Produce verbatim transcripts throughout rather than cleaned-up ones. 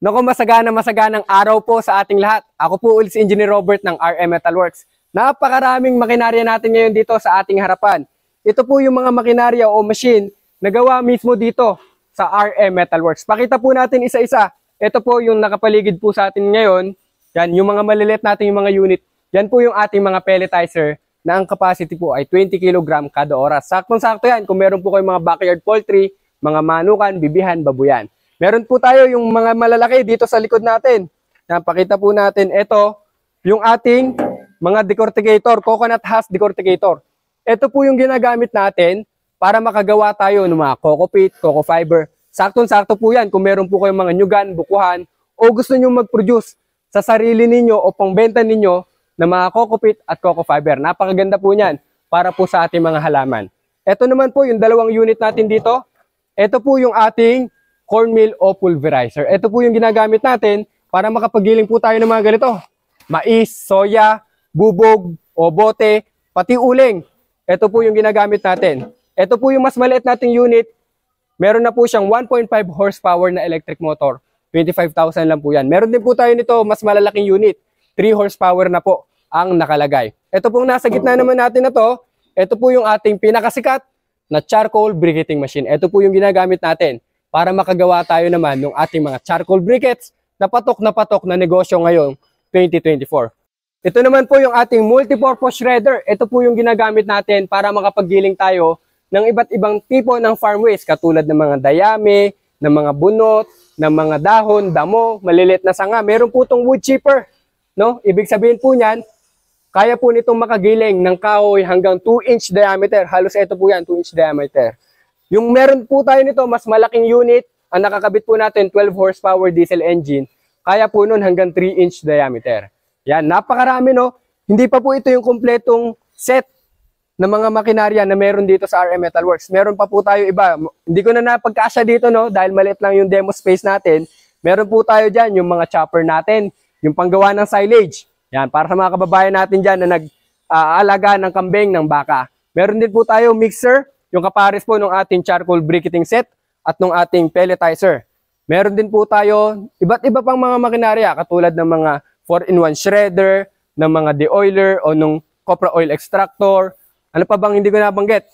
Naku, masagana masaganang araw po sa ating lahat. Ako po ulit si Engineer Robert ng R M Metalworks. Napakaraming makinarya natin ngayon dito sa ating harapan. Ito po yung mga makinarya o machine na gawa mismo dito sa R M Metalworks. Pakita po natin isa-isa. Ito po yung nakapaligid po sa atin ngayon. Yan, yung mga maliliit natin yung mga unit. Yan po yung ating mga pelletizer na ang capacity po ay twenty kilogram kada oras. Saktong-sakto yan kung meron po kayong mga backyard poultry, mga manukan, bibihan, babuyan. Meron po tayo yung mga malalaki dito sa likod natin. Yan, pakita po natin. Ito, yung ating mga decorticator, coconut husk decorticator. Ito po yung ginagamit natin para makagawa tayo ng mga coco peat, coco fiber. Saktong-sakto po yan kung meron po kayong mga nyugan, bukuhan, o gusto nyo mag-produce sa sarili ninyo o pangbenta ninyo ng mga coco peat at coco fiber. Napakaganda po niyan para po sa ating mga halaman. Ito naman po yung dalawang unit natin dito. Ito po yung ating cornmeal o pulverizer. Ito po yung ginagamit natin para makapagiling po tayo ng mga ganito. Mais, soya, bubog, o bote, pati uling. Ito po yung ginagamit natin. Ito po yung mas maliit nating unit. Meron na po siyang one point five horsepower na electric motor. twenty-five thousand lang po yan. Meron din po tayo nito mas malalaking unit. three horsepower na po ang nakalagay. Ito pong nasa gitna naman natin na to. Ito po yung ating pinakasikat na charcoal briquetting machine. Ito po yung ginagamit natin para makagawa tayo naman ng ating mga charcoal briquettes na patok na patok na negosyo ngayong twenty twenty-four. Ito naman po yung ating multipurpose shredder. Ito po yung ginagamit natin para makapaggiling tayo ng iba't ibang tipo ng farm waste katulad ng mga dayami, ng mga bunot, ng mga dahon, damo, maliliit na sanga. Meron po itong wood chipper. No? Ibig sabihin po niyan, kaya po nitong makagiling ng kahoy hanggang two inch diameter. Halos ito po yan, two inch diameter. Yung meron po tayo nito, mas malaking unit. Ang nakakabit po natin, twelve horsepower diesel engine. Kaya po nun hanggang three inch diameter. Yan, napakarami no. Hindi pa po ito yung kompletong set ng mga makinarya na meron dito sa R M Metalworks. Meron pa po tayo iba. Hindi ko na napagkasya dito no, dahil maliit lang yung demo space natin. Meron po tayo dyan yung mga chopper natin, yung panggawa ng silage. Yan, para sa mga kababayan natin dyan na nag-aalaga uh, ng kambing, ng baka. Meron din po tayo mixer, yung kapares po ng ating charcoal briquetting set at ng ating pelletizer. Meron din po tayo iba't iba pang mga makinarya katulad ng mga four in one shredder, ng mga de-oiler o ng copra oil extractor. Ano pa bang hindi ko nabanggit?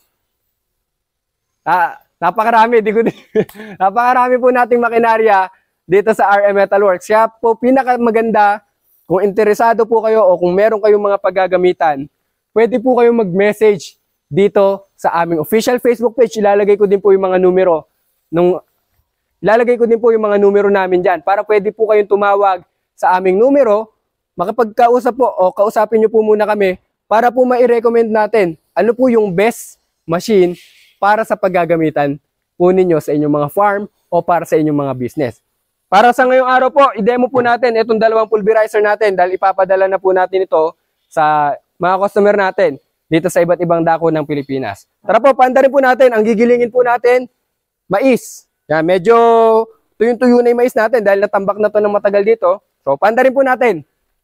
Ah, napakarami, di ko napakarami po nating makinarya dito sa R M Metalworks. Kaya po pinakamaganda, kung interesado po kayo o kung meron kayong mga paggagamitan, pwede po kayong mag-message dito sa aming official Facebook page. Ilalagay ko din po yung mga numero nung ilalagay ko din po yung mga numero namin diyan para pwede po kayong tumawag sa aming numero, makapagkausap po o kausapin niyo po muna kami para po mai-recommend natin ano po yung best machine para sa paggagamitan po ninyo sa inyong mga farm o para sa inyong mga business. Para sa ngayong araw po, i-demo po natin itong dalawang pulverizer natin dahil ipapadala na po natin ito sa mga customer natin dito sa iba't ibang dako ng Pilipinas. Tara po, paanda rin po natin. Ang gigilingin po natin, mais. Yan, medyo tuyong-tuyo na yung mais natin dahil natambak na to ng matagal dito. So, paanda rin po natin.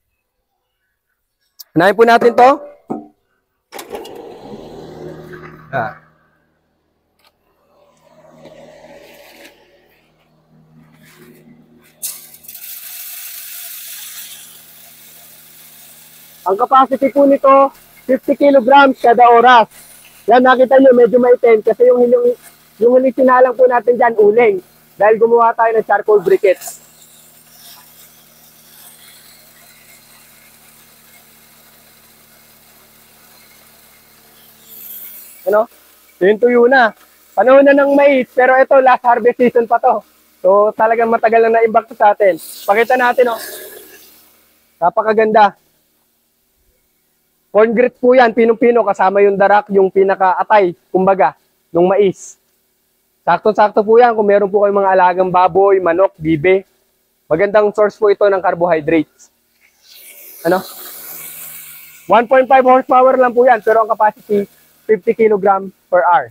Unahin po natin to. Ah. Ang capacity po nito, fifty kilograms kada oras. Yan, nakita nyo, medyo maitim kasi yung, yung, yung huling sinalang po natin dyan, uling. Dahil gumawa tayo ng charcoal briquettes. Ano? Tuyo-tuyo na. Panahon na ng mais, pero ito, last harvest season pa to. So, talagang matagal na na-imbak sa atin. Pakita natin, oh. Napakaganda. Corn grits po yan, pinong-pino, kasama yung darak, yung pinaka-atay, kumbaga, ng mais. Sakto-sakto po yan kung meron po kayong mga alagang baboy, manok, bibe. Magandang source po ito ng carbohydrates. Ano? one point five horsepower lang po yan, pero ang capacity, fifty kilogram per hour.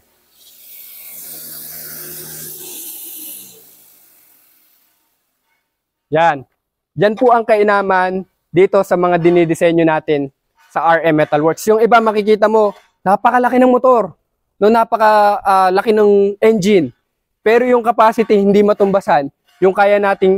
Yan. Yan po ang kainaman dito sa mga dinidisenyo natin sa R M Metalworks. Yung iba makikita mo, napakalaki ng motor, no, napakalaki uh, ng engine. Pero yung capacity hindi matumbasan, yung kaya nating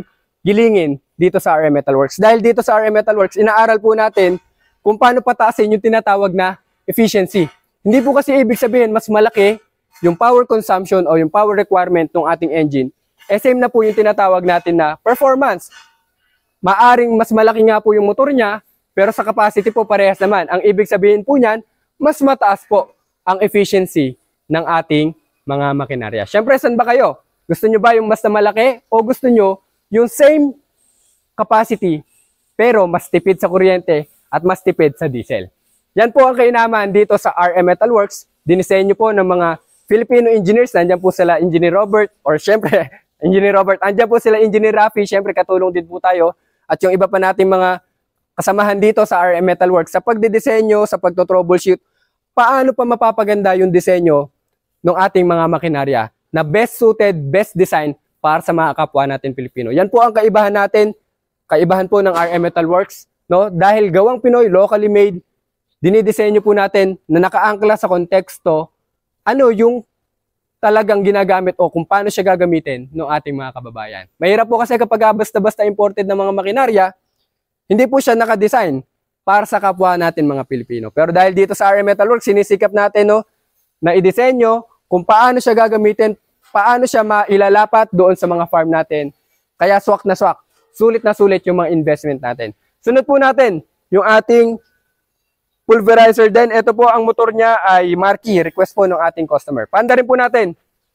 gilingin dito sa R M Metalworks. Dahil dito sa R M Metalworks, inaaral po natin kung paano pataasin yung tinatawag na efficiency. Hindi po kasi ibig sabihin mas malaki yung power consumption o yung power requirement ng ating engine. Eh same na po yung tinatawag natin na performance. Maaring mas malaki nga po yung motor niya, pero sa capacity po parehas naman. Ang ibig sabihin po niyan, mas mataas po ang efficiency ng ating mga makinarya. Siyempre, saan ba kayo? Gusto nyo ba yung mas na malaki o gusto nyo yung same capacity pero mas tipid sa kuryente at mas tipid sa diesel? Yan po ang kainaman dito sa R M Metalworks. Dinisenyo po ng mga Filipino engineers. Nandiyan po sila Engineer Robert or siyempre, Engineer Robert. Andiyan po sila Engineer Rafi. Siyempre, katulong din po tayo. At yung iba pa nating mga kasamahan dito sa R M Metalworks sa pagdidisenyo, sa pagto-troubleshoot, paano pa mapapaganda yung disenyo ng ating mga makinarya na best suited, best design para sa mga kapwa natin Pilipino. Yan po ang kaibahan natin, kaibahan po ng R M Metalworks, no? Dahil gawang Pinoy, locally made, dinidisenyo po natin na nakaangkla sa konteksto ano yung talagang ginagamit o kung paano siya gagamitin ng ating mga kababayan. Mahirap po kasi kapag basta-basta imported na mga makinarya, hindi po siya nakadesign para sa kapwa natin mga Pilipino. Pero dahil dito sa R M Metalworks, sinisikap natin no, na idisenyo kung paano siya gagamitin, paano siya mailalapat doon sa mga farm natin. Kaya swak na swak, sulit na sulit yung mga investment natin. Sunod po natin, yung ating pulverizer din. Ito po ang motor niya ay Marquis, request po ng ating customer. Panda rin po natin.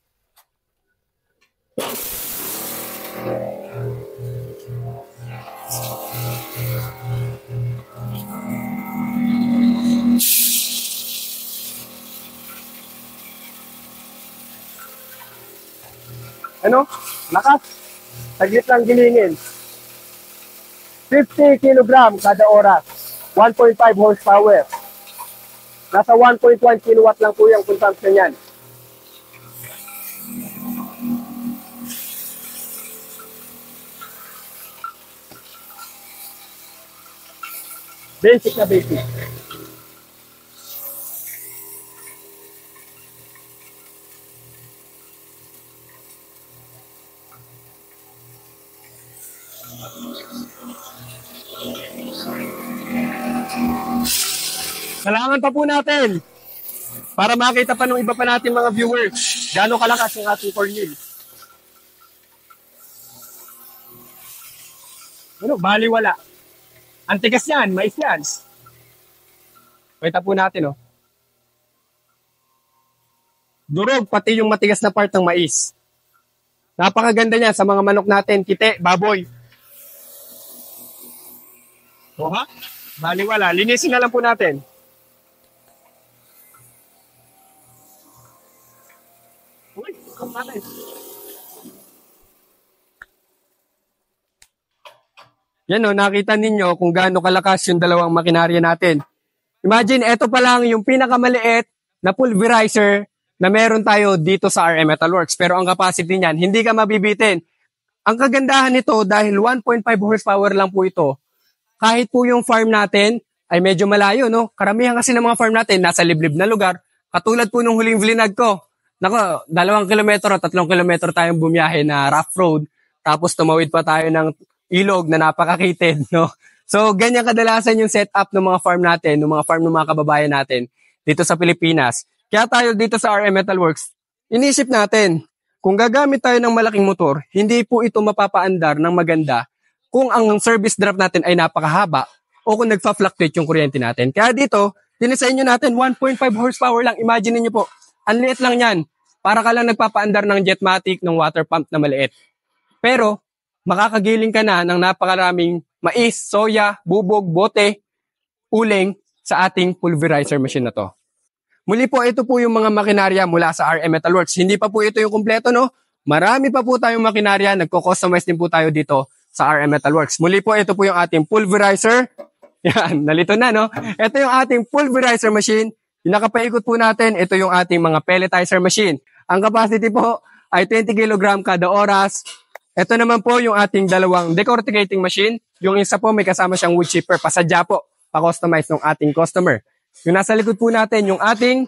Ano? Lakas. Saglit lang gilingin. fifty kilogram kada oras. one point five horsepower. Nasa one point one kilowatt lang po yung consumption yan. Basic na basic. Kailangan pa po natin para makita pa ng iba pa natin mga viewers gaano kalakas yung ating cornel. Ano, baliwala. Ang tigas yan, mais yan. Kita po natin, oh. Durog, pati yung matigas na part ng mais. Napakaganda niya sa mga manok natin, kite, baboy. O ha? Baliwala. Linisin na lang po natin. Uy, come natin. Yan o, nakita ninyo kung gaano kalakas yung dalawang makinarya natin. Imagine, ito pa lang yung pinakamaliit na pulverizer na meron tayo dito sa R M Metalworks. Pero ang capacity niyan, hindi ka mabibitin. Ang kagandahan nito, dahil one point five horsepower lang po ito, kahit po yung farm natin ay medyo malayo, no? Karamihan kasi ng mga farm natin nasa liblib na lugar. Katulad po nung huling vlinag ko. Nako, dalawang kilometro at tatlong kilometro tayong bumiyahe na rough road. Tapos tumawid pa tayo ng ilog na napakakitid, no? So, ganyan kadalasan yung setup ng mga farm natin, ng mga farm ng mga kababayan natin dito sa Pilipinas. Kaya tayo dito sa R M Metalworks, inisip natin, kung gagamit tayo ng malaking motor, hindi po ito mapapaandar ng maganda kung ang service draft natin ay napakahaba o kung nagfa-fluctuate yung kuryente natin. Kaya dito, dinisenyo natin one point five horsepower lang. Imagine niyo po, ang liit lang yan. Para ka lang nagpapaandar ng Jetmatic, ng water pump na maliit. Pero, makakagiling ka na ng napakaraming mais, soya, bubog, bote, uling sa ating pulverizer machine na to. Muli po, ito po yung mga makinarya mula sa R M Metalworks. Hindi pa po ito yung kumpleto, no? Marami pa po tayong makinarya. Nagko-customize din po tayo dito sa R M Metalworks. Muli po, ito po yung ating pulverizer. Yan, nalito na, no? Ito yung ating pulverizer machine. Yung nakapaikot po natin, ito yung ating mga pelletizer machine. Ang capacity po ay twenty kilogram kada oras. Ito naman po yung ating dalawang decorticating machine. Yung isa po may kasama siyang wood chipper. Pasadya po, pa-customize ng ating customer. Yung nasa likod po natin, yung ating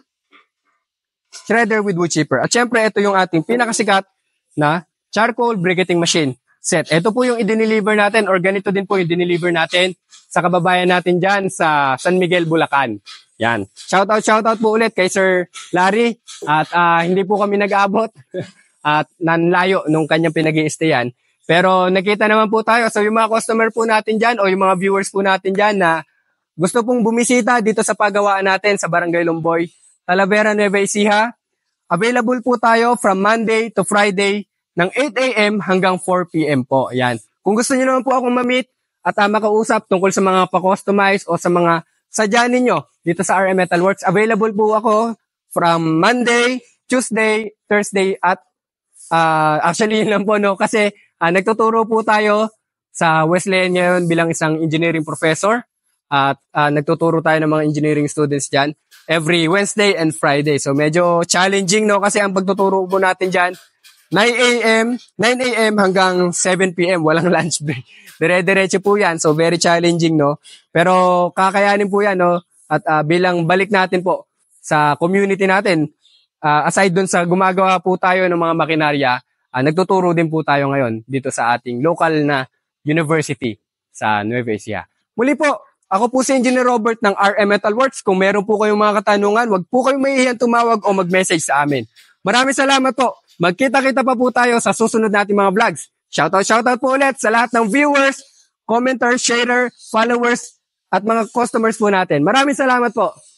shredder with wood chipper. At syempre, ito yung ating pinakasikat na charcoal briquetting machine. set. Ito po yung i-deliver natin or ganito din po yung i-deliver natin sa kababayan natin dyan sa San Miguel, Bulacan. Yan. Shoutout, shoutout po ulit kay Sir Larry. At uh, hindi po kami nag-abot at nanlayo nung kanyang pinag-i-stayan. Pero nakita naman po tayo. So yung mga customer po natin dyan o yung mga viewers po natin dyan na gusto pong bumisita dito sa pagawaan natin sa Barangay Lomboy, Talavera, Nueva Ecija, available po tayo from Monday to Friday ng eight a.m. hanggang four p.m. po. Yan. Kung gusto niyo naman po akong ma-meet at uh, makausap tungkol sa mga pa-customize o sa mga sadya ninyo dito sa R M Metalworks, available po ako from Monday, Tuesday, Thursday at uh, actually yun lang po no kasi uh, nagtuturo po tayo sa Wesleyan ngayon bilang isang engineering professor at uh, nagtuturo tayo ng mga engineering students dyan every Wednesday and Friday. So medyo challenging no kasi ang pagtuturo po natin dyan nine a.m. nine a.m. hanggang seven p.m. walang lunch break. Dire-diretso po yan. So very challenging no. Pero kakayanin po yan no. At uh, bilang balik natin po sa community natin, uh, aside dun sa gumagawa po tayo ng mga makinarya, uh, nagtuturo din po tayo ngayon dito sa ating local na university sa Nueva Ecija. Muli po, ako po si Engineer Robert ng R M Metalworks. Kung meron po kayong mga katanungan, wag po kayong mahihiyang tumawag o mag-message sa amin. Maraming salamat po. Magkita-kita pa po tayo sa susunod nating mga vlogs. Shoutout, shoutout po ulit sa lahat ng viewers, commenters, sharer, followers, at mga customers po natin. Maraming salamat po.